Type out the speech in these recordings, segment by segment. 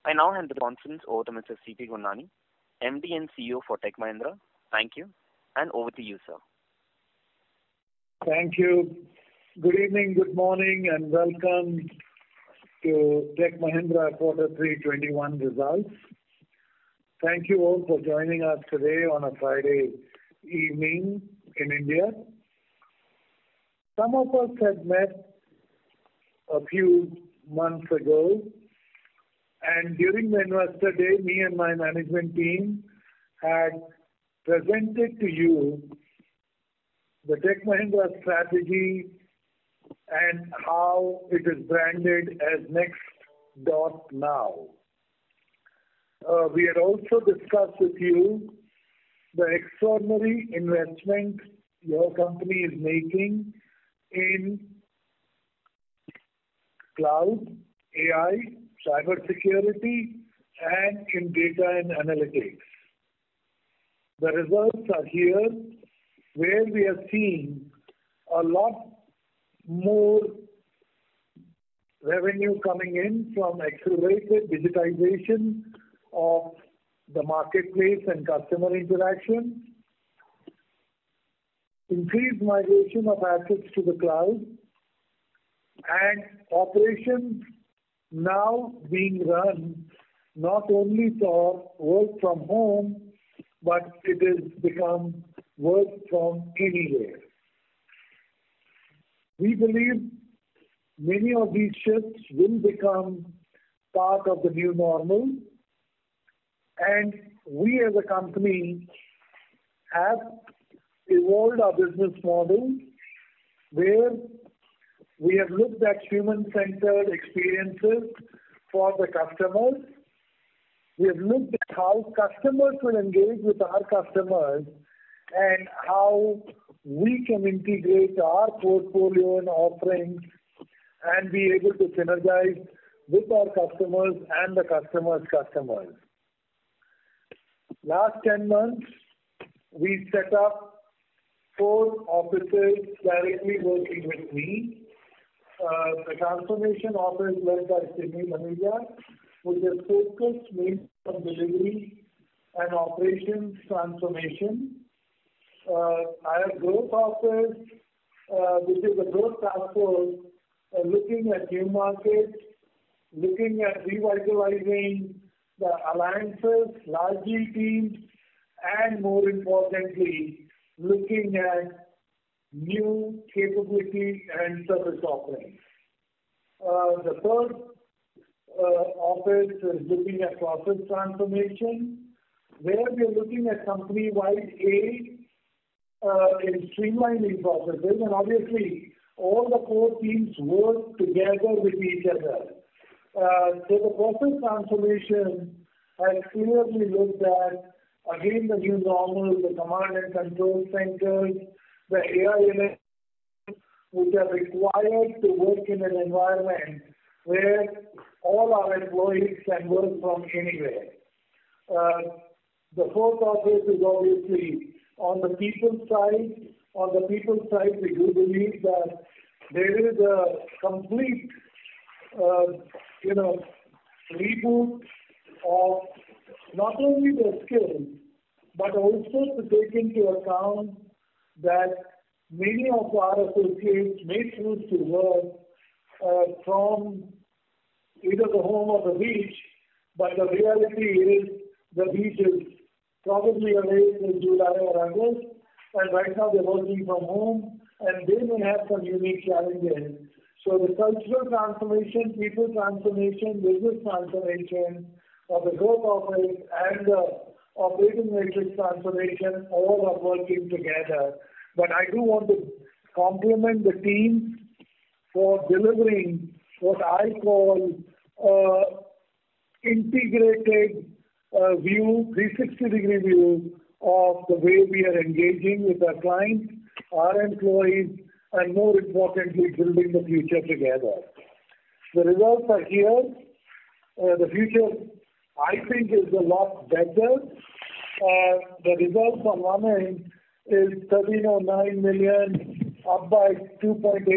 I now hand the conference over to Mr. C.P. Gurnani, MD and CEO for Tech Mahindra. Thank you, and over to you, sir. Thank you. Good evening, good morning, and welcome to Tech Mahindra Quarter 3 21 results. Thank you all for joining us today on a Friday evening in India. Some of us had met a few months ago, and during the Investor Day, me and my management team had presented to you the Tech Mahindra strategy and how it is branded as Next.Now. We had also discussed with you the extraordinary investment your company is making in cloud, AI, cybersecurity, and in data and analytics. The results are here, where we are seeing a lot more revenue coming in from accelerated digitization of the marketplace and customer interaction, increased migration of assets to the cloud, and operations now being run not only for work from home, but it has become work from anywhere. We believe many of these shifts will become part of the new normal, and we as a company have evolved our business model where we have looked at human-centered experiences for the customers. We have looked at how customers will engage with our customers and how we can integrate our portfolio and offerings and be able to synergize with our customers and the customers' customers. Last 10 months, we set up 4 offices directly working with me. The transformation office led by Sydney Maneja, which is focused mainly on delivery and operations transformation. Our growth office, which is a growth task force, looking at new markets, looking at revitalizing the alliances, large deal teams, and more importantly, looking at new capability and service offerings. The third office is looking at process transformation, where we are looking at company-wide in streamlining processes, and obviously all the 4 teams work together with each other. So the process transformation has clearly looked at, again, the new normal, the command and control centers, the AI which are required to work in an environment where all our employees can work from anywhere. The 4th office is obviously on the people side. On the people side, we do believe that there is a complete, reboot of not only the skills, but also to take into account that many of our associates may choose to work from either the home or the beach, but the reality is the beach is probably away in July or August, and right now they're working from home, and they may have some unique challenges. So the cultural transformation, people transformation, business transformation of the growth office and the operating matrix transformation all are working together. But I do want to compliment the team for delivering what I call integrated view, 360-degree view of the way we are engaging with our clients, our employees, and more importantly, building the future together. The results are here. The future, I think, is a lot better. The results on one end is 1309 million, up by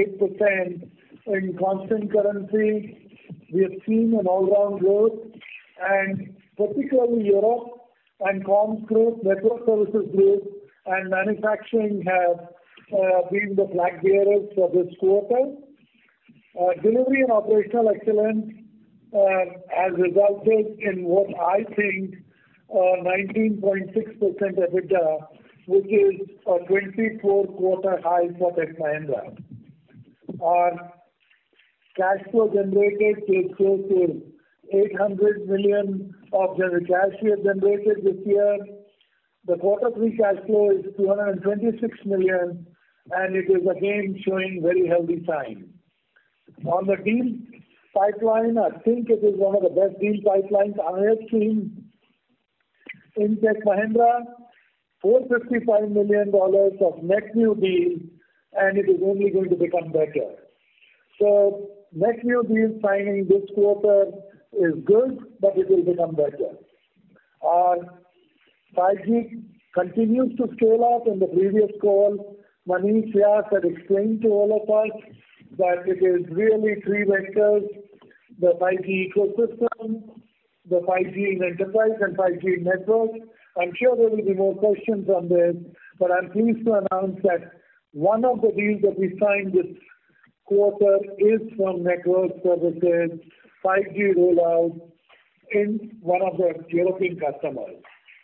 2.8% in constant currency. We have seen an all-round growth and particularly Europe and Comms Group, Network Services Group, and Manufacturing have been the flag bearers for this quarter. Delivery and operational excellence has resulted in what I think 19.6% EBITDA, which is a 24-quarter high for Tech Mahindra. Our cash flow generated is close to 800 million of general cash we have generated this year. The quarter 3 cash flow is 226 million, and it is again showing very healthy signs. On the deal pipeline, I think it is one of the best deal pipelines I have seen in Tech Mahindra. $455 million of net new deals, and it is only going to become better. So net new deal signing this quarter is good, but it will become better. Our 5G continues to scale up. In the previous call, Manish Vyas had explained to all of us that it is really 3 vectors: the 5G ecosystem, the 5G in enterprise, and 5G network. I'm sure there will be more questions on this, but I'm pleased to announce that one of the deals that we signed this quarter is from Network Services 5G rollout in one of the European customers.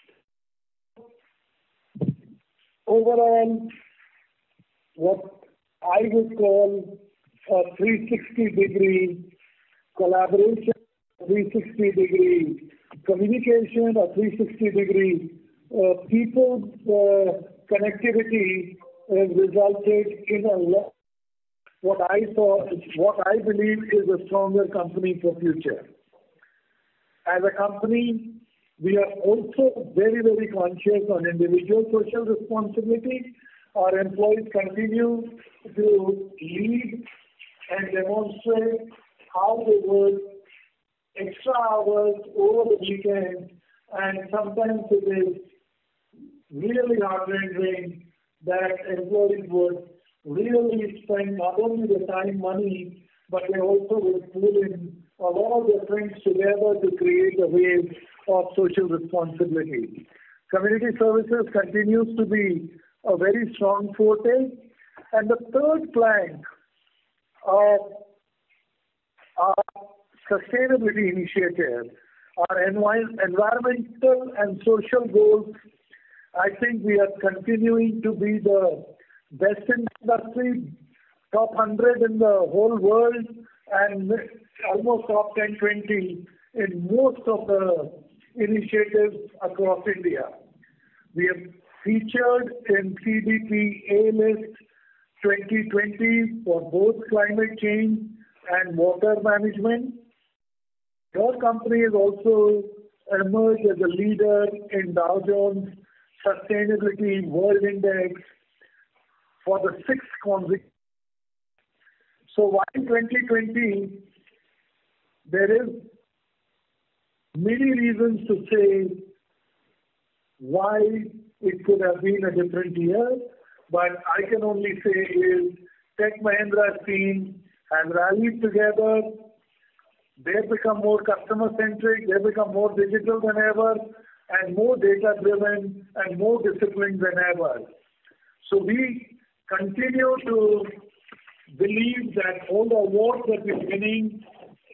Overall, what I would call a 360-degree collaboration, 360-degree communication, a 360-degree people connectivity has resulted in a lot. What I believe is a stronger company for future. As a company, we are also very, very conscious on individual social responsibility. Our employees continue to lead and demonstrate how they work extra hours over the weekend, and sometimes it is really heart-rending that employees would really spend not only the time, money, but they also would pull in a lot of their friends together to create a wave of social responsibility. Community services continues to be a very strong forte. And the third plank of our sustainability initiative, our environmental and social goals, I think we are continuing to be the best in the industry, top 100 in the whole world, and almost top 10, 20 in most of the initiatives across India. We have featured in CDP A-List 2020 for both climate change and water management. Your company has also emerged as a leader in Dow Jones Sustainability World Index for the 6th consecutive. So while in 2020, there is many reasons to say why it could have been a different year, but I can only say is Tech Mahindra team has rallied together. They've become more customer-centric, they've become more digital than ever, and more data-driven and more disciplined than ever. So we continue to believe that all the awards that we're winning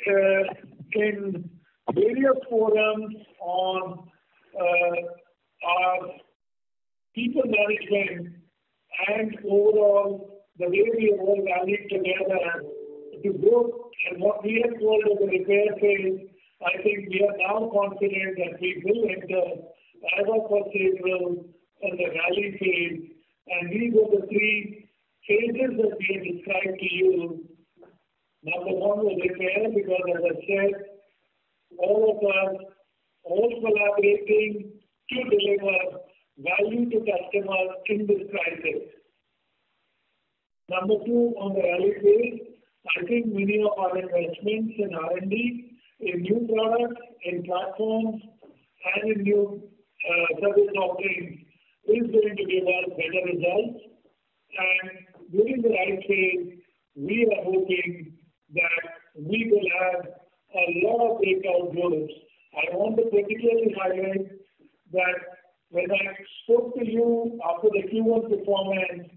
in various forums on our people management and overall the way we have all rallied together to go and what we have called as a repair phase. I think we are now confident that we will enter as of 1st April in the rally phase, and these are the 3 phases that we have described to you. Number 1 was repair, because as I said, all of us, all collaborating to deliver value to customers in this crisis. Number 2, on the rally phase, I think many of our investments in R&D, in new products, in platforms, and in new service offerings is going to give us better results. And during the rally phase, we are hoping that we will have a lot of breakout groups I want to particularly highlight that when I spoke to you after the Q1 performance,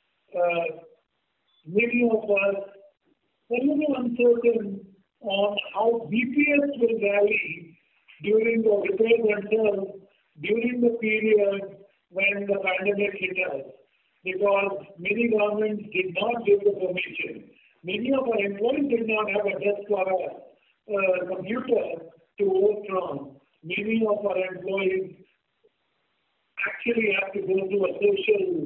many of us were a little uncertain on how BPS will rally during the repair themselves during the period when the pandemic hit us, because many governments did not give the permission. Many of our employees did not have a desk or a computer to work from. Many of our employees actually have to go through a social,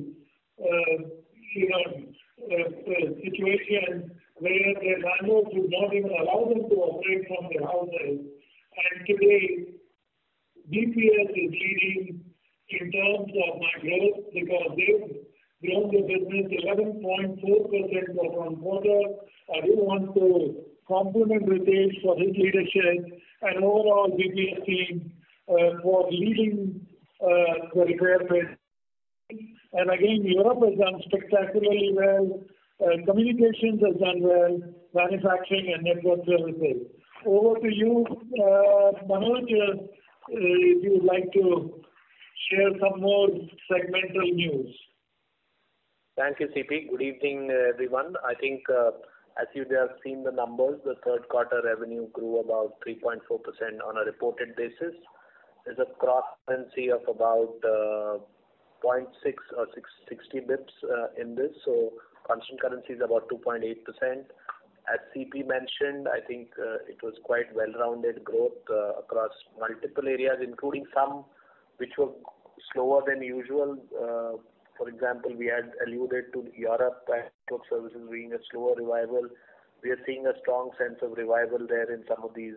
situation where their landlords would not even allow them to operate from their houses. And today, BPS is leading in terms of my growth because they've grown the business 11.4% quarter-on-quarter. I do want to compliment Ritesh for his leadership and overall BPS team for leading the repair phase. And again, Europe has done spectacularly well. Communications has done well. Manufacturing and network services. Over to you, Manoj, if you would like to share some more segmental news. Thank you, CP. Good evening, everyone. I think as you have seen the numbers, the third quarter revenue grew about 3.4% on a reported basis. There's a cross currency of about 0.6 or 60 bips in this. So constant currency is about 2.8%. As CP mentioned, I think it was quite well-rounded growth across multiple areas, including some which were slower than usual. For example, we had alluded to Europe and network services being a slower revival. We are seeing a strong sense of revival there in some of these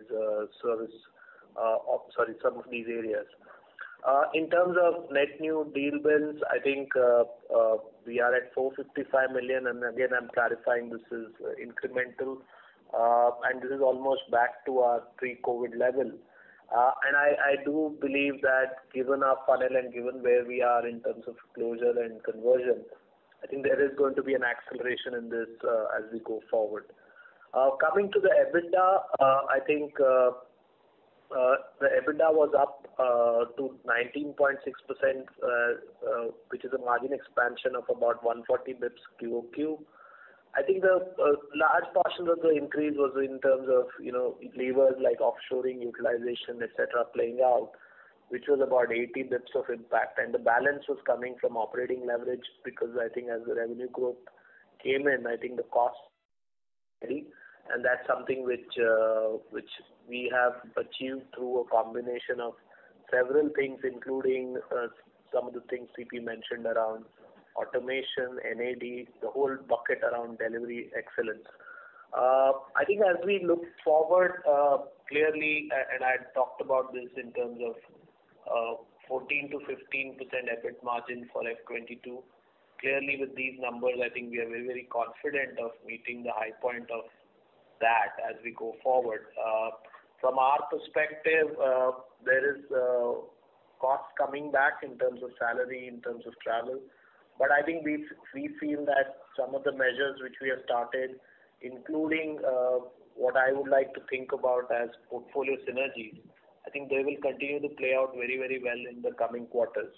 some of these areas. In terms of net new deal wins, I think we are at 455 million, and again I'm clarifying this is incremental, and this is almost back to our pre-COVID level. And I do believe that given our funnel and given where we are in terms of closure and conversion, I think there is going to be an acceleration in this as we go forward. Coming to the EBITDA, I think the EBITDA was up to 19.6%, which is a margin expansion of about 140 bips QOQ. I think the large portion of the increase was in terms of levers like offshoring, utilization, etc. playing out, which was about 80 bips of impact, and the balance was coming from operating leverage because I think as the revenue growth came in, I think the cost ready, and that's something which we have achieved through a combination of several things, including some of the things CP mentioned around automation, NAD, the whole bucket around delivery excellence. I think as we look forward, clearly, and I had talked about this in terms of 14 to 15% EBIT margin for F22. Clearly, with these numbers, I think we are very, very confident of meeting the high point of that as we go forward. From our perspective, there is cost coming back in terms of salary, in terms of travel. But I think we feel that some of the measures which we have started, including what I would like to think about as portfolio synergies, I think they will continue to play out very, very well in the coming quarters.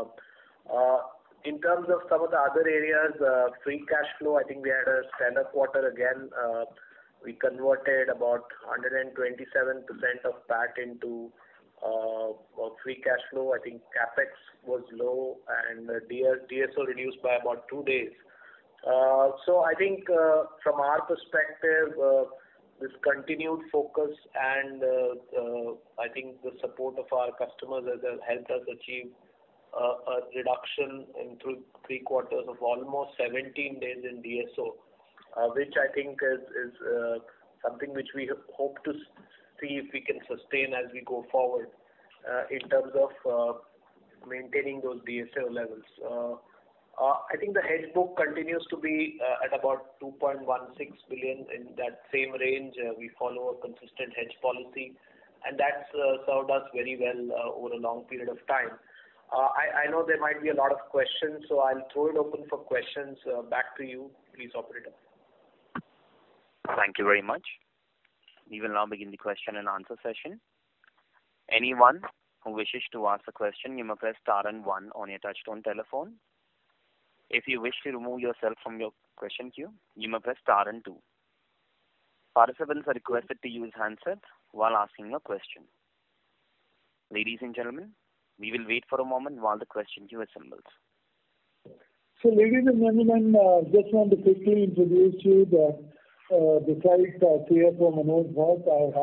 In terms of some of the other areas, free cash flow, I think we had a stellar quarter again. We converted about 127% of PAT into free cash flow. I think capex was low and DSO reduced by about 2 days. So I think from our perspective, this continued focus and I think the support of our customers has helped us achieve a reduction in 3 quarters of almost 17 days in DSO, which I think is something which we hope to see if we can sustain as we go forward in terms of maintaining those DSO levels. I think the hedge book continues to be at about 2.16 billion. In that same range, we follow a consistent hedge policy, and that's served us very well over a long period of time. I know there might be a lot of questions, so I'll throw it open for questions. Back to you, please, operator. Thank you very much. We will now begin the question and answer session. Anyone who wishes to ask a question, you may press star and one on your touchtone telephone. If you wish to remove yourself from your question queue, you may press star and two. Participants are requested to use handsets while asking a question. Ladies and gentlemen, we will wait for a moment while the question queue assembles. So, ladies and gentlemen, just want to quickly introduce you that besides CFO Manoj Bhat,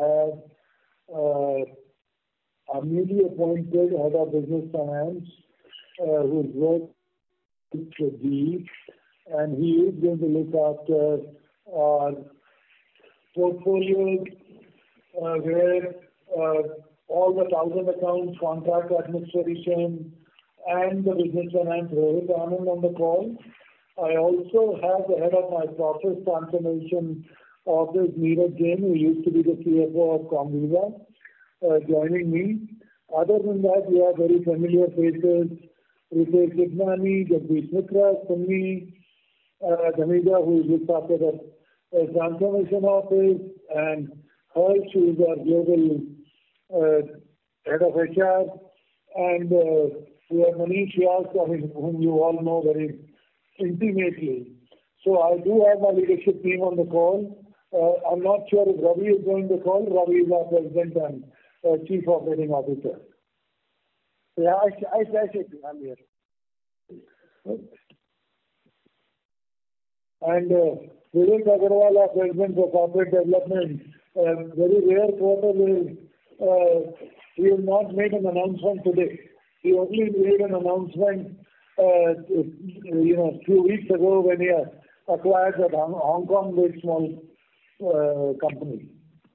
I have a newly appointed head of business finance who's worked with GE, and he is going to look after our portfolios where all the 1,000 accounts, contract administration, and the business finance, Rohit Anand, on the call. I also have the head of my process transformation office, Neeraj Jain, who used to be the CFO of Comviva, joining me. Other than that, we have very familiar faces, Ritesh Sidnani, Jagdish Mitra, Sunny, Dhamija, who looks after the transformation office, and Harsh, who is our global head of HR, and we have Manish Vyas, whom you all know very intimately. So I do have my leadership team on the call. I'm not sure if Ravi is going to call. Ravi is our President and Chief Operating Officer. Yeah, I should be. I'm here. And Vivek Agarwal, our President for Corporate Development. Very rare quarter where he has not made an announcement today. He only made an announcement, a few weeks ago when he acquired that Hong Kong-based small company.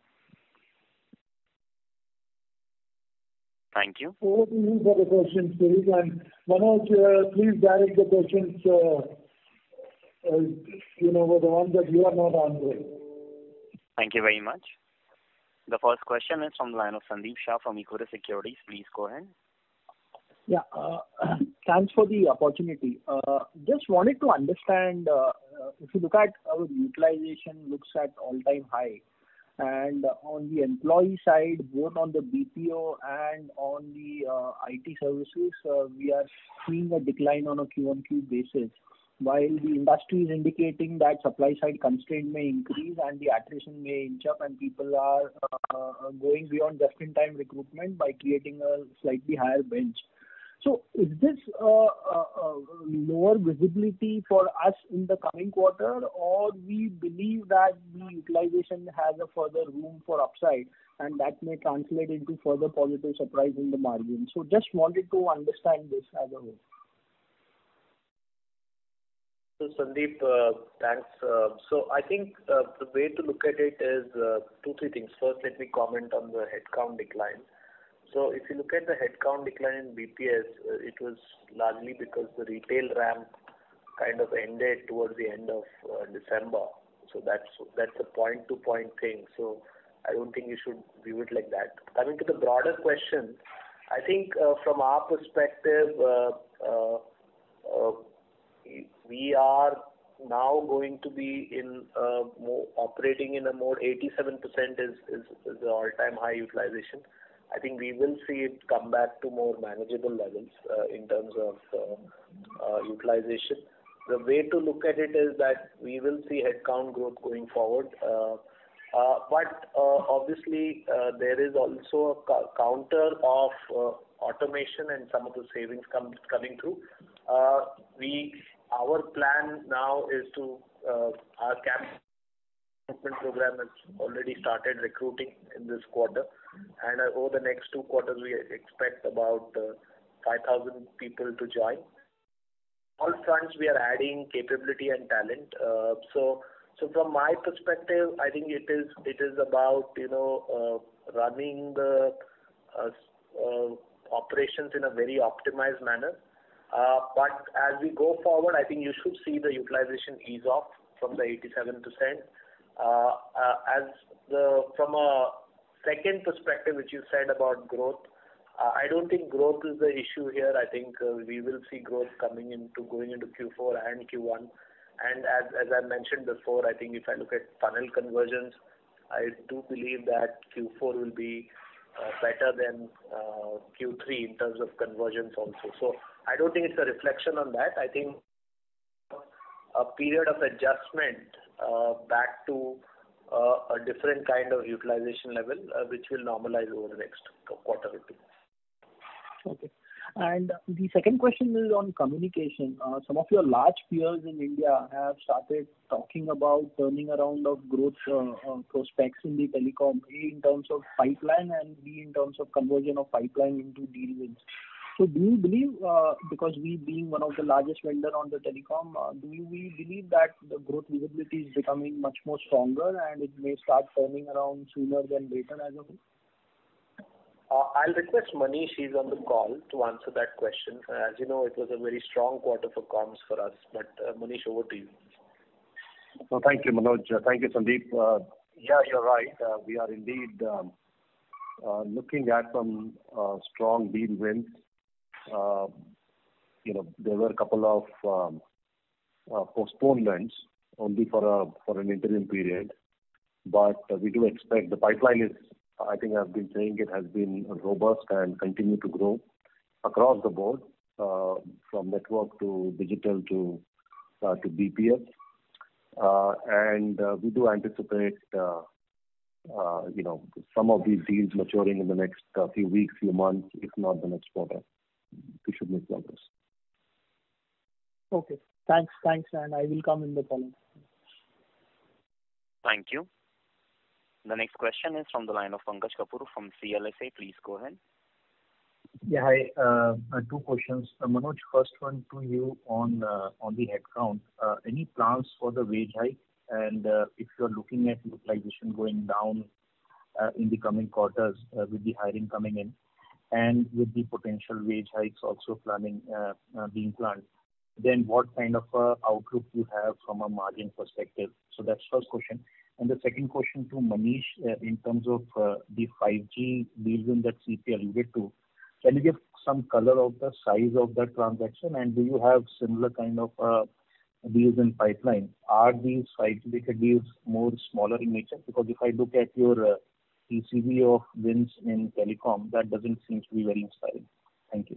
Thank you. Over to you for the questions, please. And Manoj, please direct the questions, were the ones that you are not answering. Thank you very much. The first question is from the line of Sandeep Shah from Equirus Securities. Please go ahead. Yeah, thanks for the opportunity. Just wanted to understand, if you look at our utilization looks at all-time high, and on the employee side, both on the BPO and on the IT services, we are seeing a decline on a Q-on-Q basis, while the industry is indicating that supply side constraint may increase and the attrition may inch up, and people are going beyond just-in-time recruitment by creating a slightly higher bench. So is this lower visibility for us in the coming quarter, or we believe that the utilization has a further room for upside and that may translate into further positive surprise in the margin? So just wanted to understand this as a whole. So Sandeep, thanks. So I think the way to look at it is two, three things. First, let me comment on the headcount decline. So if you look at the headcount decline in BPS, it was largely because the retail ramp kind of ended towards the end of December. So that's a point-to-point thing. So I don't think you should view it like that. Coming to the broader question, I think from our perspective, we are now going to be in operating in a mode. 87% is the all-time high utilization. I think we will see it come back to more manageable levels in terms of utilization. The way to look at it is that we will see headcount growth going forward. But obviously, there is also a counter of automation and some of the savings coming through. Our plan now is to our camp recruitment program has already started recruiting in this quarter, and over the next 2 quarters we expect about 5,000 people to join. All fronts we are adding capability and talent. So from my perspective, I think it is about running the operations in a very optimized manner. But as we go forward, I think you should see the utilization ease off from the 87%. From a second perspective, which you said about growth, I don't think growth is the issue here. I think we will see growth going into Q4 and Q1. And as I mentioned before, I think if I look at funnel conversions, I do believe that Q4 will be better than Q3 in terms of conversions also. So I don't think it's a reflection on that. I think a period of adjustment back to a different kind of utilization level, which will normalize over the next quarter or two. Okay. And the second question is on communication. Some of your large peers in India have started talking about turning around of growth prospects in the telecom, A, in terms of pipeline, and B, in terms of conversion of pipeline into deal wins. So do you believe, because we being one of the largest vendor on the telecom, we believe that the growth visibility is becoming much more stronger and it may start turning around sooner than later as a whole? I'll request Manish, he's on the call, to answer that question. As you know, it was a very strong quarter for comms for us. But Manish, over to you. So thank you, Manoj. Thank you, Sandeep. Yeah, you're right. We are indeed looking at some strong deal wins. There were a couple of postponements only for an interim period. But we do expect the pipeline is, I think I've been saying it has been robust and continue to grow across the board, from network to digital to BPS. And we do anticipate, some of these deals maturing in the next few weeks, few months, if not the next quarter. We should make progress. Okay. Thanks, and I will come in the follow-up. Thank you. The next question is from the line of Pankaj Kapoor from CLSA. Please go ahead. Yeah, hi. Two questions. Manoj, first one to you on the headcount. Any plans for the wage hike? And if you're looking at utilization going down in the coming quarters with the hiring coming in and with the potential wage hikes also being planned, then what kind of outlook you have from a margin perspective? So that's first question. And the second question to Manish, in terms of the 5G deal win that CP alluded to, can you give some color of the size of that transaction, and do you have similar kind of deals in pipeline? Are these 5G deals more smaller in nature? Because if I look at your TCV of wins in telecom, that doesn't seem to be very inspiring. Thank you.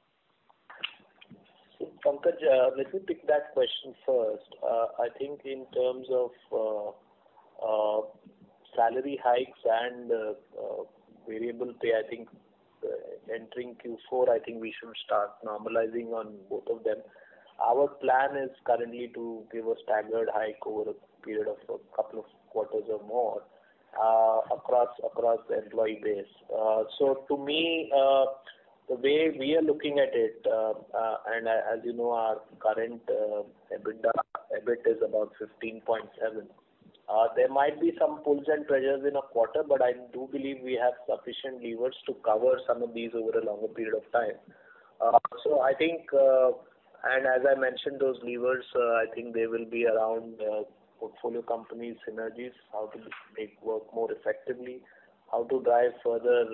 So, Pankaj, let me pick that question first. I think in terms of salary hikes and variable pay, I think entering Q4, I think we should start normalizing on both of them. Our plan is currently to give a staggered hike over a period of a couple of quarters or more across the employee base. So to me, the way we are looking at it, and as you know, our current EBIT is about 15.7. There might be some pulls and pressures in a quarter, but I do believe we have sufficient levers to cover some of these over a longer period of time. So I think, and as I mentioned, those levers, I think they will be around portfolio companies, synergies, how to make work more effectively, how to drive further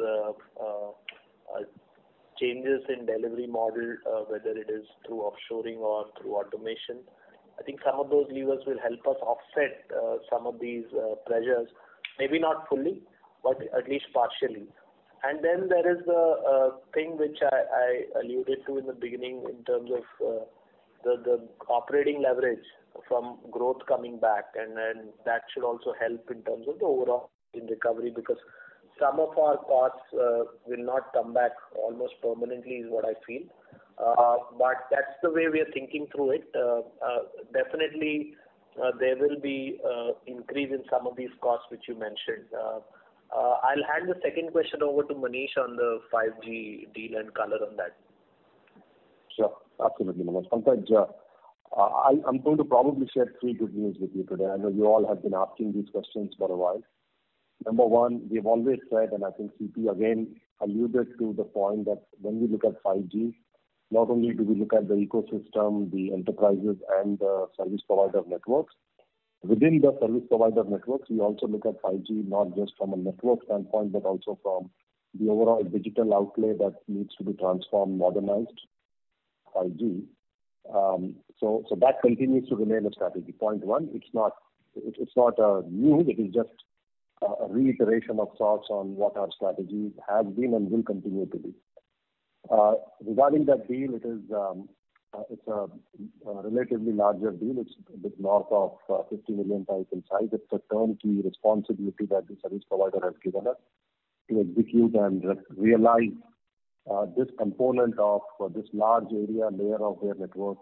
changes in delivery model, whether it is through offshoring or through automation. I think some of those levers will help us offset some of these pressures, maybe not fully, but at least partially. And then there is the thing which I alluded to in the beginning in terms of the operating leverage from growth coming back, and then that should also help in terms of the overall in recovery, because some of our costs will not come back almost permanently is what I feel. But that's the way we are thinking through it. Definitely, there will be increase in some of these costs which you mentioned. I'll hand the second question over to Manish on the 5G deal and color on that. Sure, absolutely, Manoj. Pankaj, I'm going to probably share three good news with you today. I know you all have been asking these questions for a while. Number one, we've always said, and I think CP again alluded to the point that when we look at 5G, not only do we look at the ecosystem, the enterprises and the service provider networks, within the service provider networks, we also look at 5G not just from a network standpoint, but also from the overall digital outlay that needs to be transformed, modernized, 5G. So that continues to remain a strategy. Point one, it's not news, it is just a reiteration of sorts on what our strategy has been and will continue to be. Regarding that deal, it's a relatively larger deal. It's a bit north of 50 million type in size. It's a turnkey responsibility that the service provider has given us to execute and realize this component of this large area layer of their network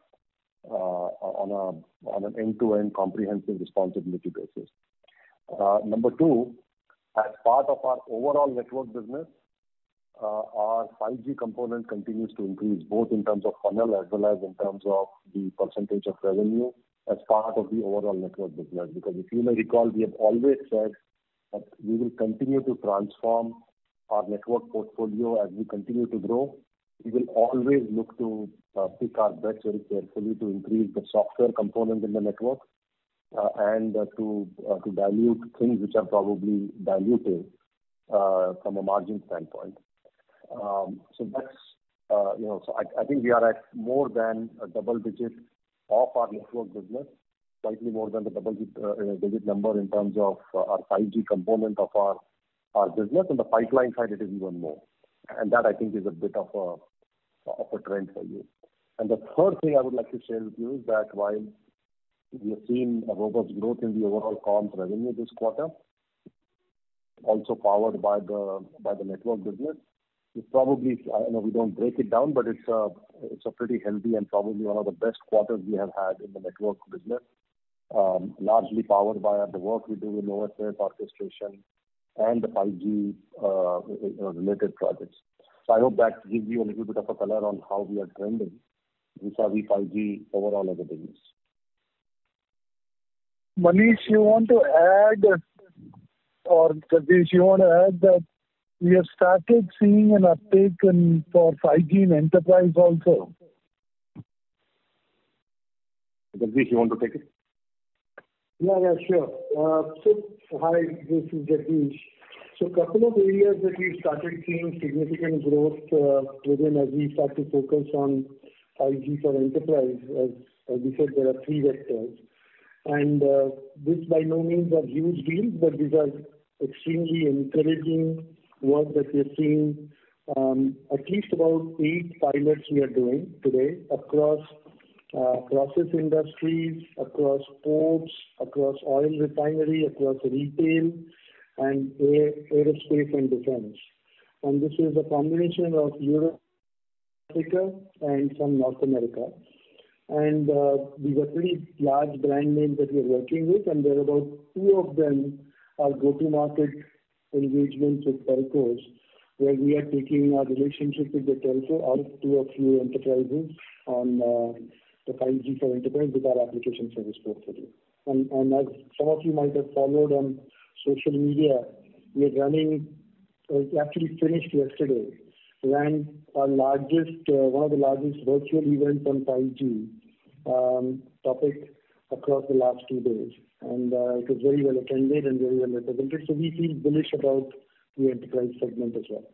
on an end-to-end comprehensive responsibility basis. Number two, as part of our overall network business, our 5G component continues to increase both in terms of funnel as well as in terms of the percentage of revenue as part of the overall network business. Because if you may recall, we have always said that we will continue to transform our network portfolio as we continue to grow. We will always look to pick our bets very carefully to increase the software component in the network and to dilute things which are probably dilutive from a margin standpoint. So that's So I think we are at more than a double digit of our network business, slightly more than the double digit number in terms of our 5G component of our business. On the pipeline side, it is even more, and that I think is a bit of a trend for you. And the third thing I would like to share with you is that while we have seen a robust growth in the overall comms revenue this quarter, also powered by the network business, it's probably, I know we don't break it down, but it's a pretty healthy and probably one of the best quarters we have had in the network business, largely powered by the work we do in OSS orchestration and the 5G related projects. So I hope that gives you a little bit of a color on how we are trending vis-a-vis 5G overall as a business. Manish, you want to add, or Jagdish, you want to add that we have started seeing an uptake for 5G in enterprise also? Jagdish, you want to take it? Yeah, sure. Hi, this is Jagdish. So a couple of areas that we've started seeing significant growth within as we start to focus on 5G for enterprise. As we said, there are three vectors. And this by no means are huge deals, but these are extremely encouraging work that we're seeing. At least about 8 pilots we are doing today across process industries, across ports, across oil refinery, across retail, and aerospace and defense. And this is a combination of Europe, Africa, and some North America. And these are pretty large brand names that we are working with, and there are about 2 of them are go-to-market engagements with telcos, where we are taking our relationship with the telco out to a few enterprises on the 5G for enterprise with our application service portfolio. And as some of you might have followed on social media, we are running, actually finished yesterday, ran our largest, one of the largest virtual events on 5G topic across the last 2 days. And it was very well attended and very well represented. So we feel bullish about the enterprise segment as well.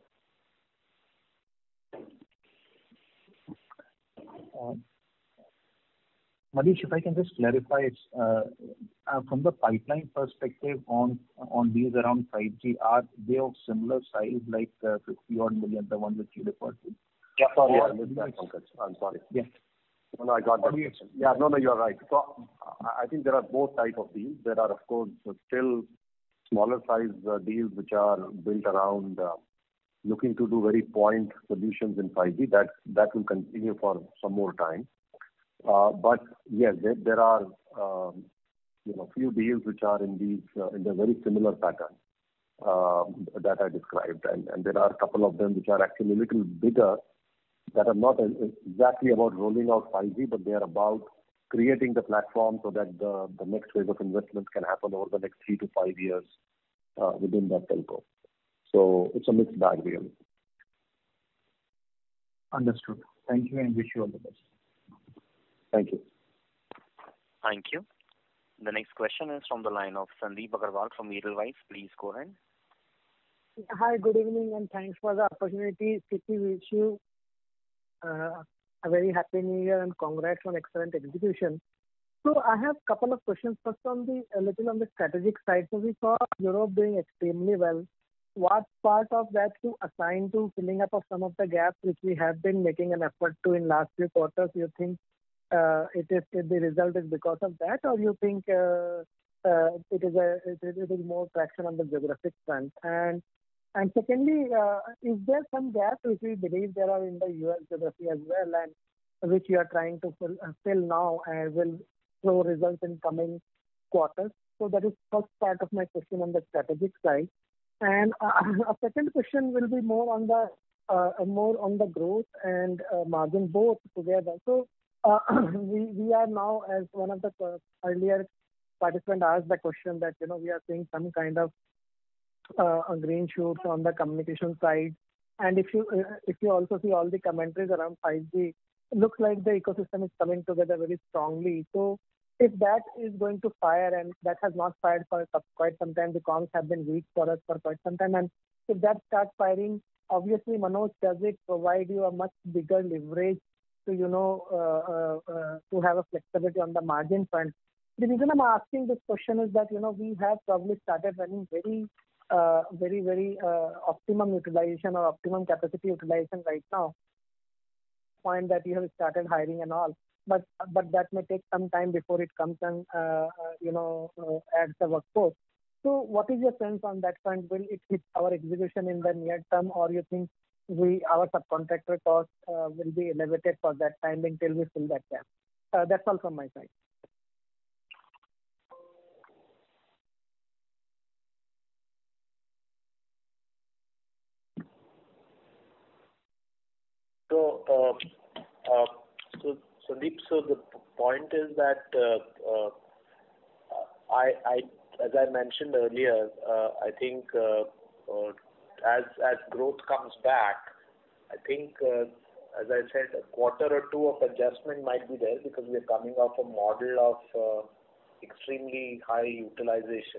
Manish, if I can just clarify, from the pipeline perspective on deals around 5G, are they of similar size like 50-odd million, the one which you referred to? Yeah, sorry, I missed that, Pankaj. I'm sorry. Yeah. No, I got that. Yeah, no, you're right. So I think there are both type of deals. There are, of course, still smaller size deals which are built around looking to do very point solutions in 5G. That will continue for some more time. But yes, there are few deals which are in the very similar pattern that I described, and there are a couple of them which are actually a little bigger, that are not exactly about rolling out 5G, but they are about creating the platform so that the next phase of investment can happen over the next 3 to 5 years within that telco. So it's a mixed bag, really. Understood. Thank you, and wish you all the best. Thank you. Thank you. The next question is from the line of Sandeep Agarwal from Edelweiss. Please go ahead. Hi, good evening, and thanks for the opportunity. Citi wish you a very happy new year and congrats on excellent execution. So I have a couple of questions. First, a little on the strategic side. So we saw Europe doing extremely well. What part of that you assign to filling up of some of the gaps which we have been making an effort to in last few quarters? You think the result is because of that, or you think it is more traction on the geographic front? And secondly, is there some gaps which we believe there are in the US geography as well, and which you are trying to fill now and will show results in coming quarters? So that is first part of my question on the strategic side. And a second question will be more on the growth and margin both together. So we are now, as one of the earlier participant asked the question, that we are seeing some kind of green shoots on the communication side. And if you also see all the commentaries around 5G, it looks like the ecosystem is coming together very strongly. So if that is going to fire, and that has not fired for quite some time, the comms have been weak for us for quite some time, and if that starts firing, obviously, Manoj, does it provide you a much bigger leverage to to have a flexibility on the margin front? The reason I'm asking this question is that we have probably started running very optimum utilization or optimum capacity utilization right now. Point that you have started hiring and all, but that may take some time before it comes and adds the workforce. So what is your sense on that front? Will it hit our execution in the near term, or you think our subcontractor costs will be elevated for that time until we fill that gap? That's all from my side. So, Sandeep, the point is that as I mentioned earlier, I think as growth comes back, I think as I said, a quarter or two of adjustment might be there because we are coming off a model of extremely high utilization.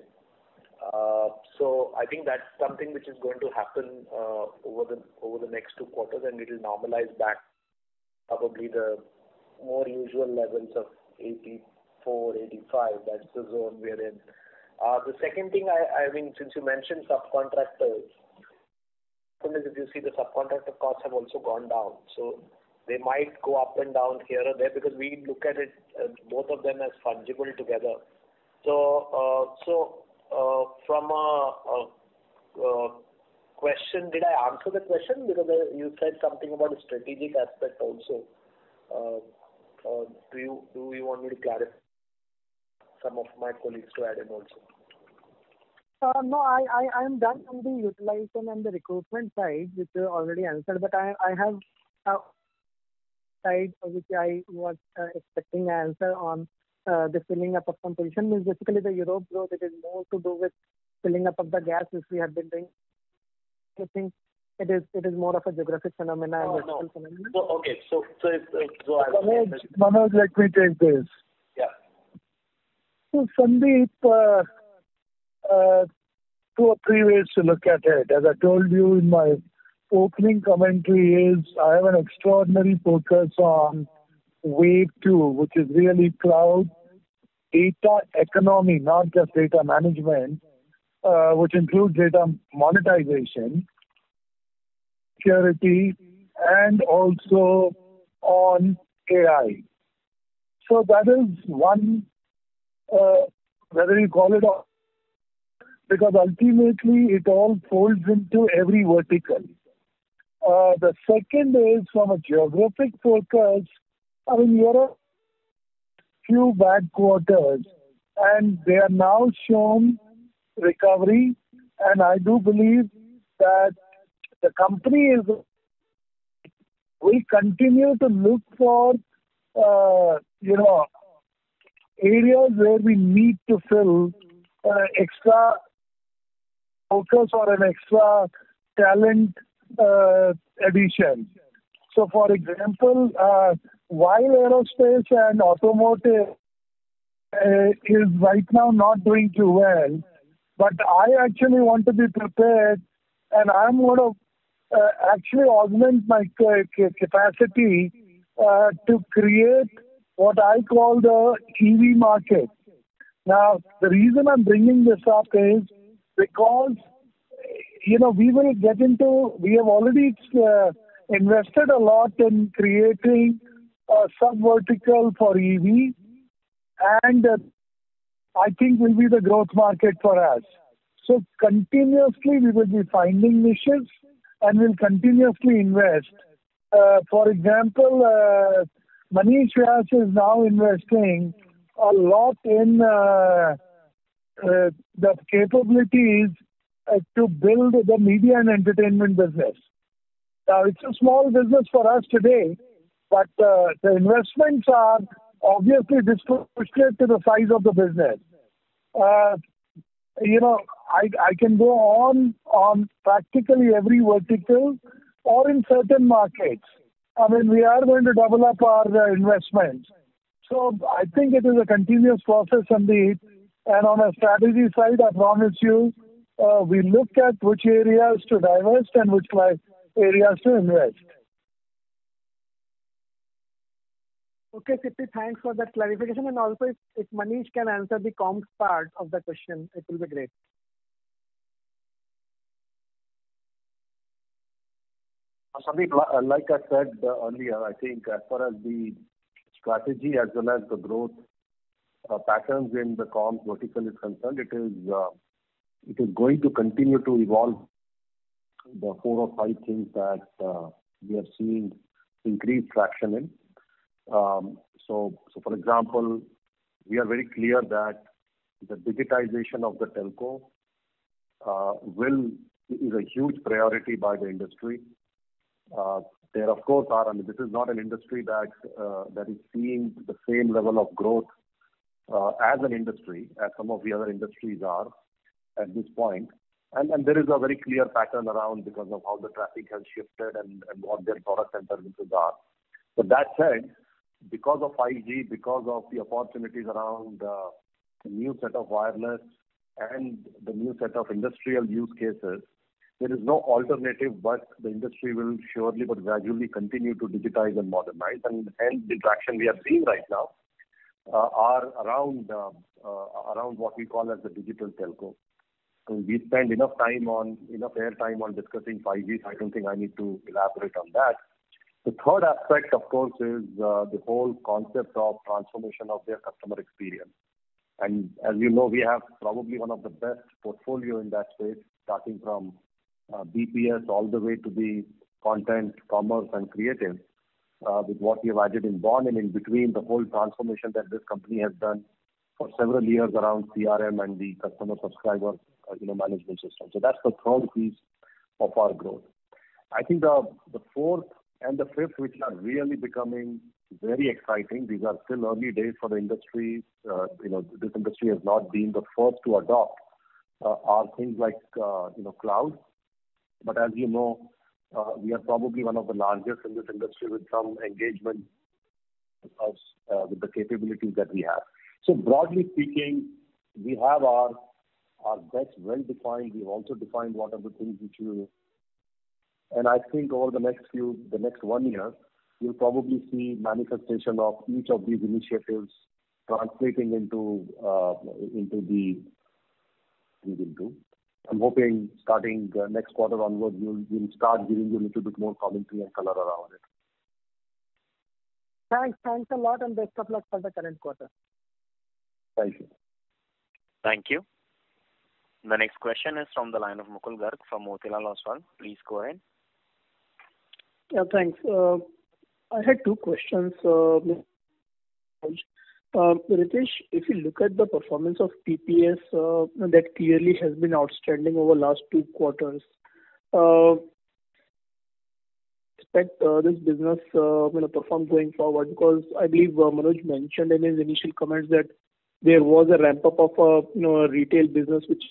So I think that's something which is going to happen over the next 2 quarters, and it will normalize back probably the more usual levels of 84, 85. That's the zone we're in. The second thing, I mean, since you mentioned subcontractors, if you see the subcontractor costs have also gone down, so they might go up and down here or there because we look at it both of them as fungible together. So from a question, did I answer the question? Because you said something about a strategic aspect also. Do you want me to clarify? Some of my colleagues to add in also. No, I am done on the utilization and the recruitment side, which you already answered. But I have a side which I was expecting an answer on. The filling up of some position is basically the Europe growth. It is more to do with filling up of the gaps which we have been doing. I think it is more of a geographic phenomenon. No. So okay. So Manoj, let me take this. Yeah. So Sandeep, to a previous look at it, as I told you in my opening commentary, is I have an extraordinary focus on Wave 2, which is really cloud data economy, not just data management, which includes data monetization, security, and also on AI. So that is one, whether you call it, because ultimately it all folds into every vertical. The second is from a geographic focus. I mean, Europe, few bad quarters, and they are now shown recovery, and I do believe that the company will continue to look for areas where we need to fill extra focus or an extra talent addition. So, for example, while aerospace and automotive is right now not doing too well, but I actually want to be prepared, and I'm going to actually augment my capacity to create what I call the EV market. Now, the reason I'm bringing this up is because, we have already invested a lot in creating a sub-vertical for EV, and I think will be the growth market for us. So continuously we will be finding niches and will continuously invest. For example, Manish Vyas is now investing a lot in the capabilities to build the media and entertainment business. Now, it's a small business for us today, but the investments are obviously disproportionate to the size of the business. I can go on practically every vertical or in certain markets. I mean, we are going to develop our investments. So I think it is a continuous process indeed. And on a strategy side, I promise you, we look at which areas to divest and which areas to invest. Okay, Sippy, thanks for that clarification. And also, if Manish can answer the comms part of the question, it will be great. Sandeep, like I said earlier, I think as far as the strategy as well as the growth patterns in the comms vertical is concerned, it is going to continue to evolve. The 4 or 5 things that we are seeing increased traction in. So for example, we are very clear that the digitization of the telco is a huge priority by the industry. There of course are, this is not an industry that is seeing the same level of growth as an industry as some of the other industries are at this point. And there is a very clear pattern around because of how the traffic has shifted and what their products and services are. But that said, because of 5G, because of the opportunities around the new set of wireless and the new set of industrial use cases, there is no alternative but the industry will surely but gradually continue to digitize and modernize. And the traction we are seeing right now are around what we call as the digital telco. So we spend enough airtime on discussing 5G, so I don't think I need to elaborate on that. The third aspect, of course, is the whole concept of transformation of their customer experience. And as you know, we have probably one of the best portfolio in that space, starting from BPS all the way to the content, commerce and creative, with what we have added in BORN, and in between the whole transformation that this company has done for several years around CRM and the customer subscriber management system. So that's the third piece of our growth. I think the fourth and the fifth, which are really becoming very exciting, these are still early days for the industry. This industry has not been the first to adopt, are things like cloud. But as you know, we are probably one of the largest in this industry with some engagement with the capabilities that we have. So broadly speaking, we have our bets well defined. We've also defined what are the things which we. And I think over the next 1 year, you'll probably see manifestation of each of these initiatives translating into the we will do. I'm hoping starting next quarter onwards, we'll start giving you a little bit more commentary and color around it. Thanks a lot, and best of luck for the current quarter. Thank you. Thank you. The next question is from the line of Mukul Garg from Motilal Oswal. Please go ahead. Yeah, thanks. I had 2 questions. Ritesh, if you look at the performance of TPS, that clearly has been outstanding over last 2 quarters. Expect this business perform going forward, because I believe Manoj mentioned in his initial comments that there was a ramp up of a retail business which.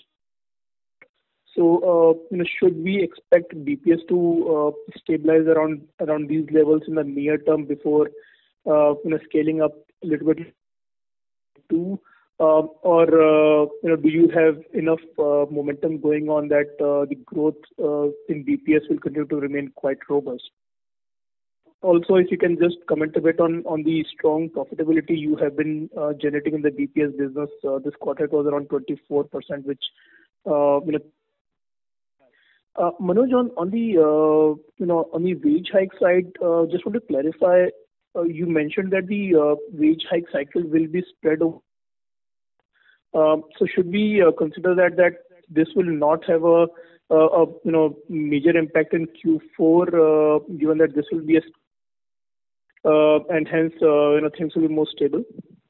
So should we expect BPS to stabilize around these levels in the near term before scaling up a little bit too, or do you have enough momentum going on that the growth in BPS will continue to remain quite robust? Also, if you can just comment a bit on the strong profitability you have been generating in the BPS business. This quarter it was around 24%, which Manoj, on the wage hike side, just want to clarify, you mentioned that the wage hike cycle will be spread over. So should we consider that this will not have a major impact in Q4, given that this will be and hence things will be more stable?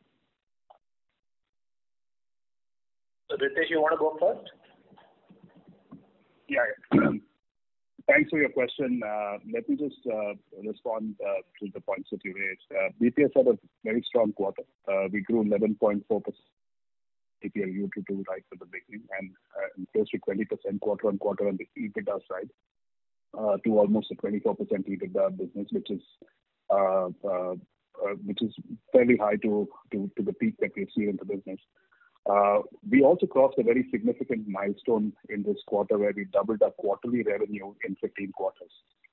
So Ritesh, you want to go first? Yeah. Thanks for your question. Let me just respond to the points that you raised. BPS had a very strong quarter. We grew 11.4% APLU to right from the beginning, and close to 20% quarter-on-quarter on the EBITDA side, to almost a 24% EBITDA business, which is fairly high to the peak that we've seen in the business. We also crossed a very significant milestone in this quarter where we doubled our quarterly revenue in 15 quarters.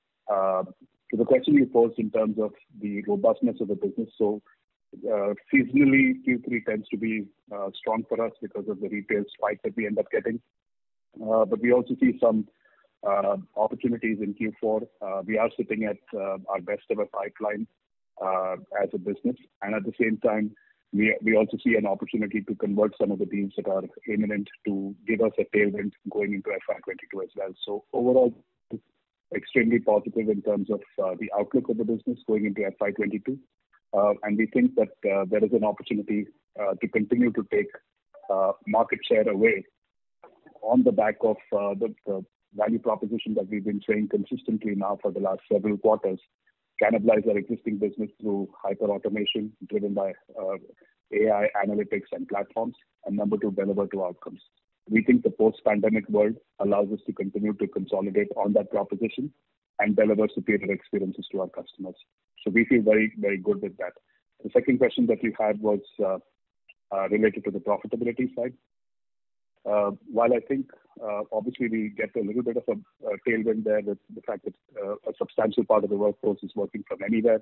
To the question you posed in terms of the robustness of the business, so seasonally Q3 tends to be strong for us because of the retail spike that we end up getting. But we also see some opportunities in Q4. We are sitting at our best ever pipeline as a business, and at the same time, we also see an opportunity to convert some of the deals that are imminent to give us a tailwind going into FY22 as well. So overall, extremely positive in terms of the outlook of the business going into FY22. And we think that there is an opportunity to continue to take market share away on the back of the value proposition that we've been saying consistently now for the last several quarters, cannibalize our existing business through hyper-automation driven by AI analytics and platforms, and number two, deliver to outcomes. We think the post-pandemic world allows us to continue to consolidate on that proposition and deliver superior experiences to our customers. So we feel very, very good with that. The second question that you had was related to the profitability side. While I think obviously we get a little bit of a tailwind there with the fact that a substantial part of the workforce is working from anywhere,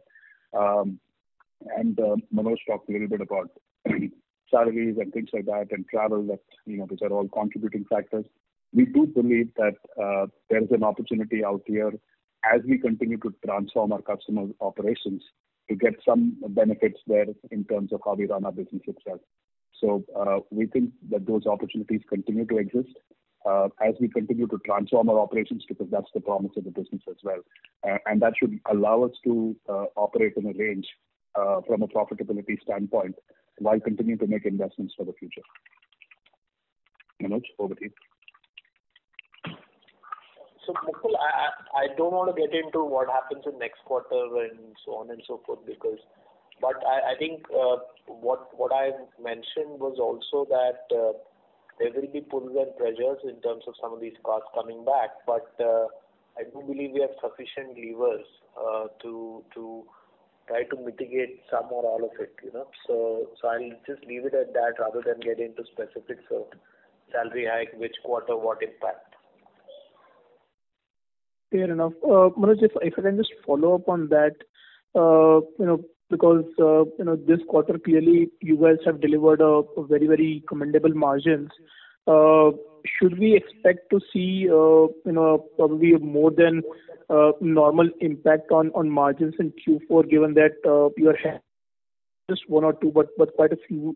and Manoj talked a little bit about salaries and things like that, and travel, that which are all contributing factors. We do believe that there is an opportunity out here as we continue to transform our customer operations to get some benefits there in terms of how we run our business itself. So we think that those opportunities continue to exist as we continue to transform our operations, because that's the promise of the business as well. And that should allow us to operate in a range from a profitability standpoint while continuing to make investments for the future. Manoj, over to you. So Mukul, I don't want to get into what happens in next quarter and so on and so forth, but I think what I mentioned was also that there will be pulls and pressures in terms of some of these costs coming back, but I do believe we have sufficient levers to try to mitigate some or all of it. So I'll just leave it at that rather than get into specifics of salary hike, which quarter, what impact. Fair enough. Manoj, if I can just follow up on that, because this quarter clearly you guys have delivered a very, very commendable margins. Should we expect to see probably more than normal impact on margins in Q4, given that you are just one or two, but quite a few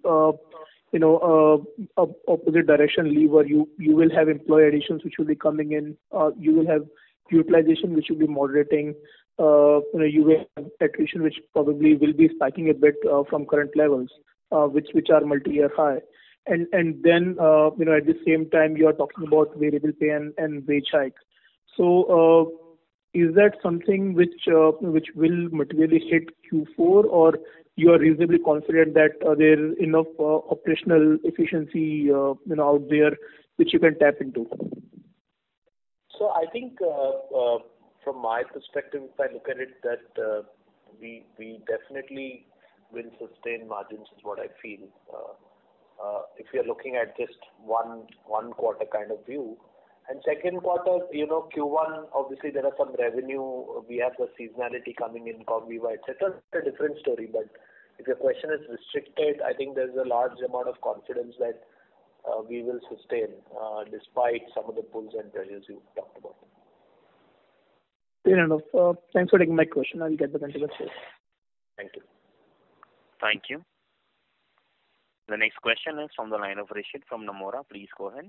opposite direction lever? You will have employee additions which will be coming in. You will have utilization which will be moderating. You will have attrition which probably will be spiking a bit from current levels, which are multi-year high. And then at the same time you are talking about variable pay and wage hike. So is that something which will materially hit Q4, or you are reasonably confident that there is enough operational efficiency out there which you can tap into? So I think from my perspective, if I look at it, that we definitely will sustain margins is what I feel. If you're looking at just one quarter kind of view, And second quarter, Q1, obviously there are some revenue. We have the seasonality coming in, Comviva, etc. It's a different story. But if your question is restricted, I think there's a large amount of confidence that we will sustain despite some of the pulls and pressures you talked about. Fair enough. Thanks for taking my question. I'll get back into the queue. Thank you. Thank you. The next question is from the line of Rishit from Nomura. Please go ahead.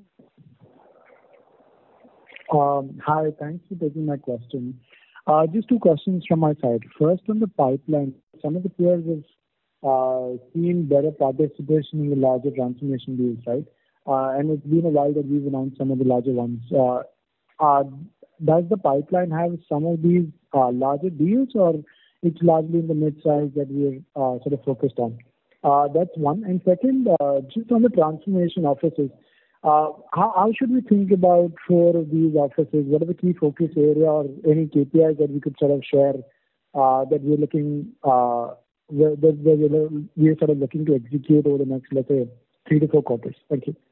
Hi, thanks for taking my question. Just two questions from my side. First, on the pipeline, some of the peers have seen better participation in the larger transformation deals, right? And it's been a while that we've announced some of the larger ones. Does the pipeline have some of these larger deals, or it's largely in the mid-size that we're sort of focused on? That's one. And second, just on the transformation offices, how should we think about 4 of these offices? What are the key focus area or any KPIs that we could sort of share that we're looking we're sort of looking to execute over the next, let's say, 3 to 4 quarters? Thank you.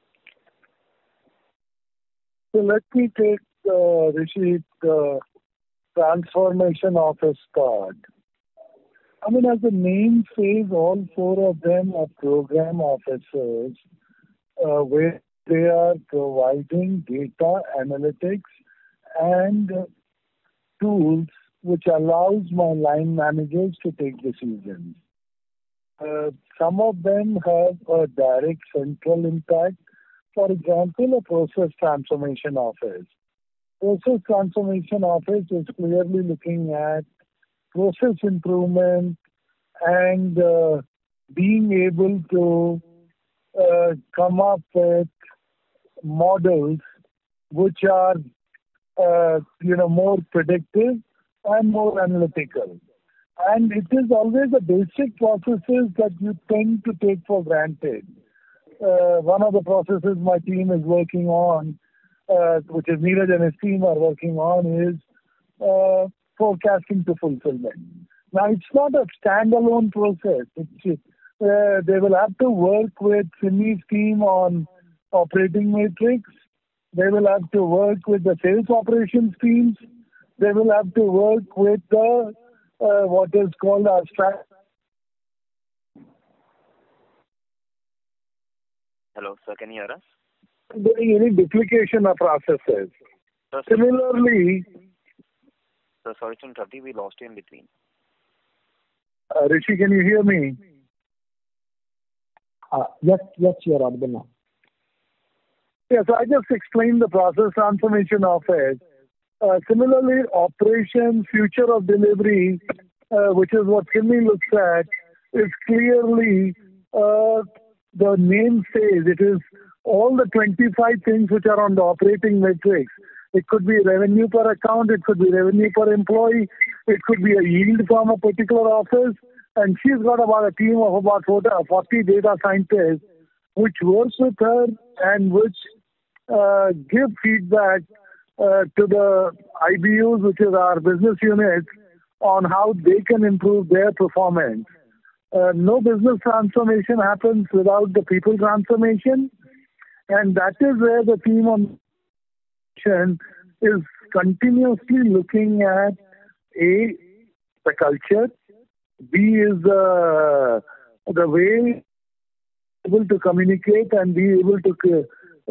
So let me take Rishi, the transformation office part. I mean, as the name says, all 4 of them are program offices where they are providing data analytics and tools which allows my line managers to take decisions. Some of them have a direct central impact. For example, a process transformation office. Process transformation office is clearly looking at process improvement and being able to come up with models which are more predictive and more analytical. And it is always the basic processes that you tend to take for granted. One of the processes my team is working on, which is Neeraj and his team are working on, is forecasting to fulfillment. Now, it's not a standalone process. They will have to work with Simi's team on operating matrix. They will have to work with the sales operations teams. They will have to work with the what is called our strategy. Hello, sir. Can you hear us? Doing any duplication of processes. Sir, Similarly, sir, sorry to interrupt you. We lost you in between. Rishi, can you hear me? Yes, you're audible now. Yes, I just explained the process transformation office. Similarly, operation future of delivery, which is what Simi looks at, is clearly the name says it is all the 25 things which are on the operating matrix. It could be revenue per account, it could be revenue per employee, it could be a yield from a particular office, and she's got about a team of about 40 data scientists which works with her and which give feedback to the IBUs, which is our business units, on how they can improve their performance. No business transformation happens without the people transformation, and that is where the team on is continuously looking at A, the culture, B is the way able to communicate and be able to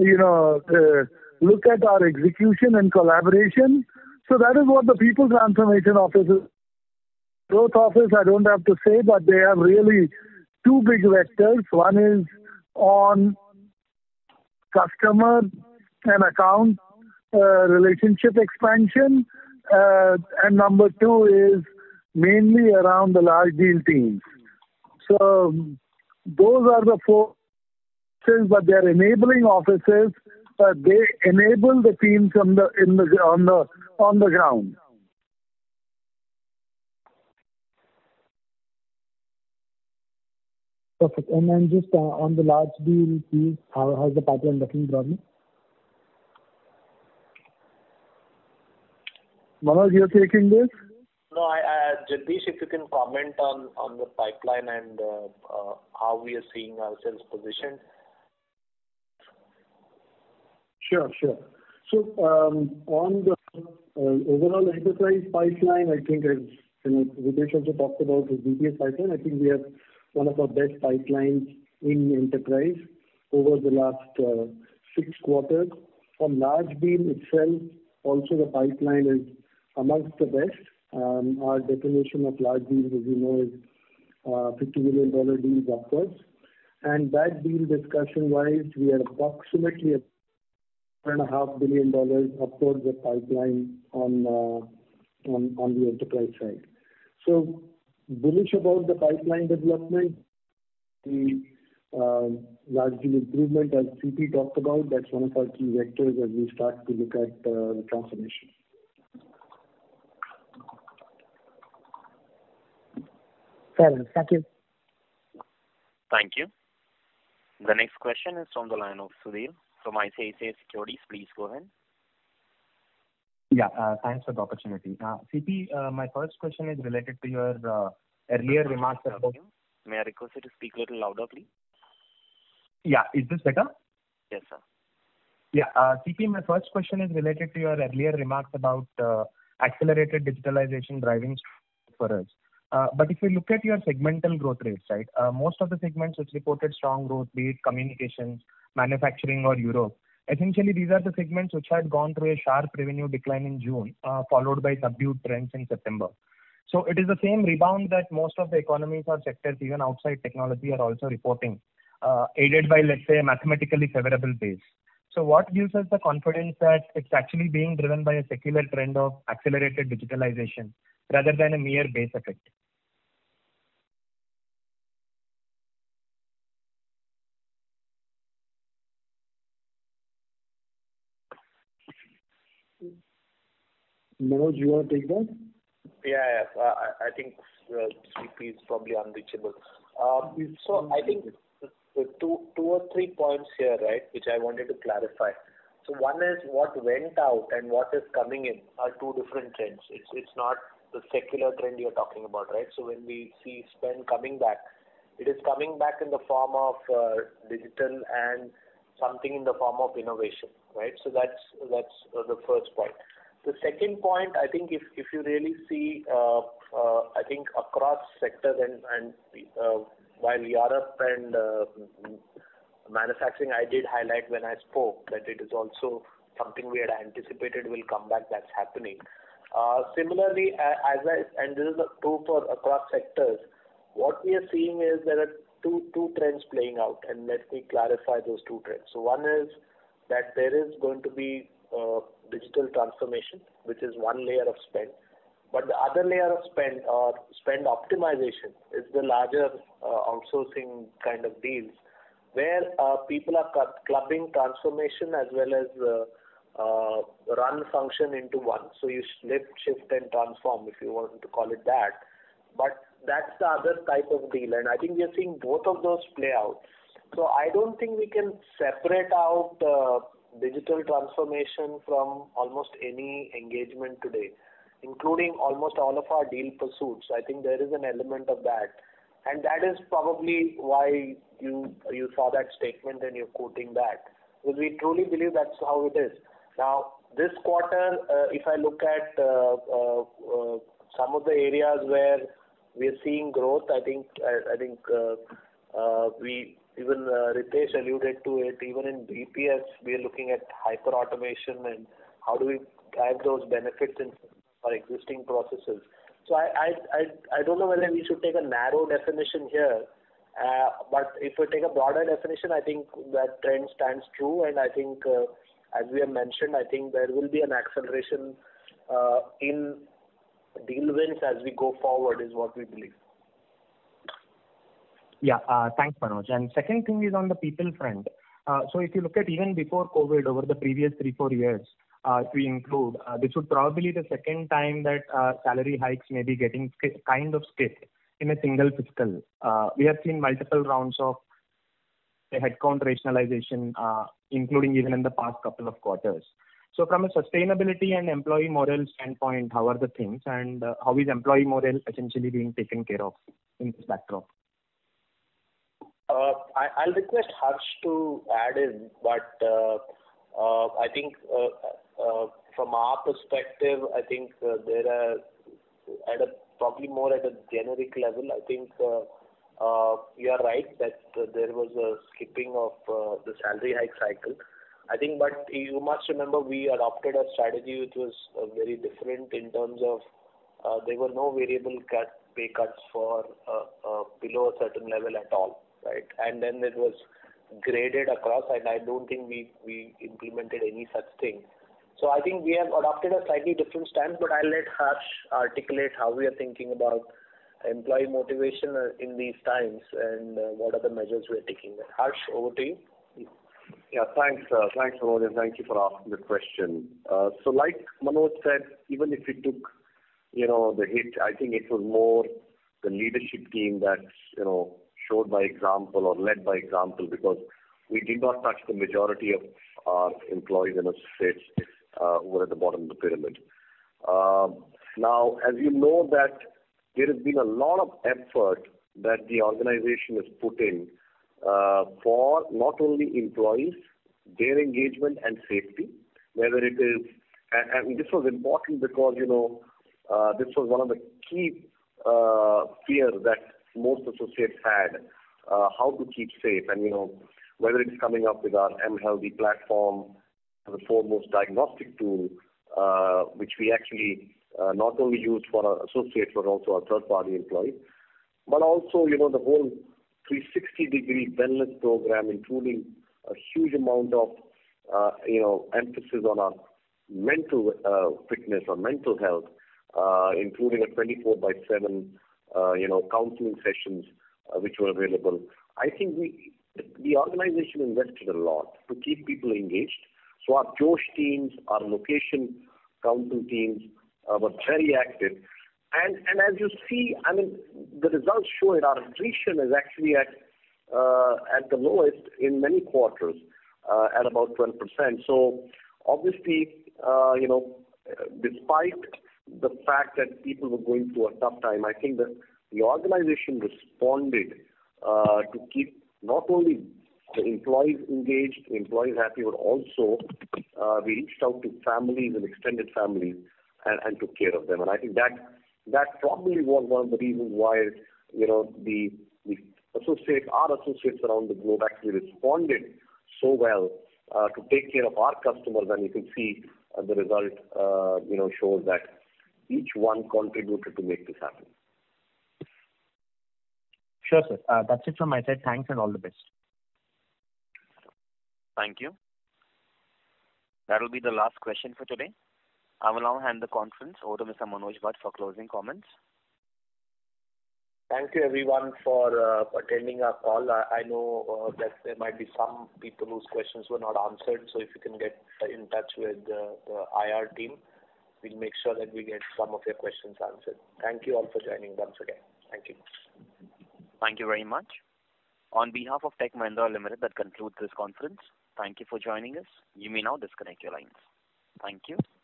look at our execution and collaboration. So that is what the people transformation office is. Growth office, I don't have to say, but they have really 2 big vectors. One is on customer and account relationship expansion, and number 2 is mainly around the large deal teams. So those are the 4 offices, but they're enabling offices. They enable the teams on the ground. Perfect. And then just on the large deal piece, how's the pipeline looking broadly? Manoj, you're taking this? No, Jagdish, if you can comment on the pipeline and how we are seeing ourselves positioned. Sure. So on the overall enterprise pipeline, I think as Ritesh also talked about his DPS pipeline, I think we have one of our best pipelines in enterprise over the last 6 quarters. On large deal itself, also the pipeline is amongst the best. Our definition of large deals, as you know, is $50 million deals upwards. And that deal discussion-wise, we are approximately $1.5 billion upwards of pipeline on the enterprise side. So bullish about the pipeline development, the large deal improvement, as CP talked about, that's one of our key vectors as we start to look at the transformation. Fair enough. Thank you. Thank you. The next question is from the line of Sudhir from ICICI Securities. Please go ahead. Yeah, thanks for the opportunity. CP, my first question is related to your earlier remarks about... May I request you to speak a little louder, please? Yeah, is this better? Yes, sir. Yeah, CP, my first question is related to your earlier remarks about accelerated digitalization driving for us. But if you look at your segmental growth rates, right, most of the segments which reported strong growth, be it communications, manufacturing or Europe, essentially these are the segments which had gone through a sharp revenue decline in June, followed by subdued trends in September. So it is the same rebound that most of the economies or sectors, even outside technology, are also reporting, aided by, let's say, a mathematically favorable base. So what gives us the confidence that it's actually being driven by a secular trend of accelerated digitalization rather than a mere base effect? Manoj, you want to take that? Yeah. I think CP is probably unreachable. So I think two or 3 points here, right, which I wanted to clarify. So one is what went out and what is coming in are two different trends. It's not the secular trend you're talking about, right? So when we see spend coming back, it is coming back in the form of digital and something in the form of innovation, right? So that's the first point. The second point, I think if you really see, I think across sectors and while Europe and manufacturing, I did highlight when I spoke that it is also something we had anticipated will come back. That's happening. Similarly, and this is true for across sectors, what we are seeing is there are two trends playing out, and let me clarify those two trends. So one is that there is going to be digital transformation, which is one layer of spend. But the other layer of spend or spend optimization is the larger outsourcing kind of deals where people are clubbing transformation as well as run function into one. So you lift, shift and transform, if you want to call it that. But that's the other type of deal. And I think we are seeing both of those play out. So I don't think we can separate out digital transformation from almost any engagement today, including almost all of our deal pursuits. I think there is an element of that. And that is probably why you saw that statement and you're quoting that. Because we truly believe that's how it is. Now, this quarter, if I look at some of the areas where we are seeing growth, I think even Ritesh alluded to it. Even in BPS, we are looking at hyper automation and how do we drive those benefits in our existing processes. So I don't know whether we should take a narrow definition here, but if we take a broader definition, I think that trend stands true, and I think as we have mentioned, I think there will be an acceleration in deal wins as we go forward is what we believe. Yeah, thanks, Manoj. And second thing is on the people front. So if you look at even before COVID, over the previous 3-4 years, if we include, this would probably be the second time that salary hikes may be getting kind of skipped in a single fiscal. We have seen multiple rounds of headcount rationalization, including even in the past couple of quarters. So from a sustainability and employee morale standpoint, how are the things and how is employee morale essentially being taken care of in this backdrop? I'll request Harsh to add in, but I think from our perspective, I think there are probably more at a generic level. I think you are right that there was a skipping of the salary hike cycle. I think, but you must remember we adopted a strategy which was very different in terms of there were no variable pay cuts for below a certain level at all, right? And then it was graded across, and I don't think we implemented any such thing. So I think we have adopted a slightly different stance, but I'll let Harsh articulate how we are thinking about employee motivation in these times and what are the measures we are taking there. Harsh, over to you. Yeah, thanks Manoj, and thank you for asking the question. So like Manoj said, even if we took, the hit, I think it was more the leadership team that, showed by example or led by example, because we did not touch the majority of our employees and associates who were at the bottom of the pyramid. Now, as you know that there has been a lot of effort that the organization has put in for not only employees, their engagement and safety, whether it is, and this was important because, this was one of the key fears that most associates had, how to keep safe. And, whether it's coming up with our mHealthy platform, the foremost diagnostic tool, which we actually not only used for our associates but also our third-party employees, but also, the whole 360-degree wellness program, including a huge amount of, emphasis on our mental fitness or mental health, including a 24/7, counseling sessions which were available. I think the organization invested a lot to keep people engaged. So our Josh teams, our location council teams were very active. And as you see, I mean, the results show it. Our attrition is actually at the lowest in many quarters, at about 12%. So obviously, despite the fact that people were going through a tough time, I think that the organization responded to keep not only the employees engaged, the employees happy, but also we reached out to families and extended families and took care of them. And I think that probably was one of the reasons why, the our associates around the globe actually responded so well to take care of our customers. And you can see the result, shows that each one contributed to make this happen. Sure, sir. That's it from my side. Thanks and all the best. Thank you. That will be the last question for today. I will now hand the conference over to Mr. Manoj Bhat for closing comments. Thank you everyone for attending our call. I know that there might be some people whose questions were not answered, so if you can get in touch with the IR team, we'll make sure that we get some of your questions answered. Thank you all for joining once again. Thank you. Thank you very much. On behalf of Tech Mahindra Limited, that concludes this conference. Thank you for joining us. You may now disconnect your lines. Thank you.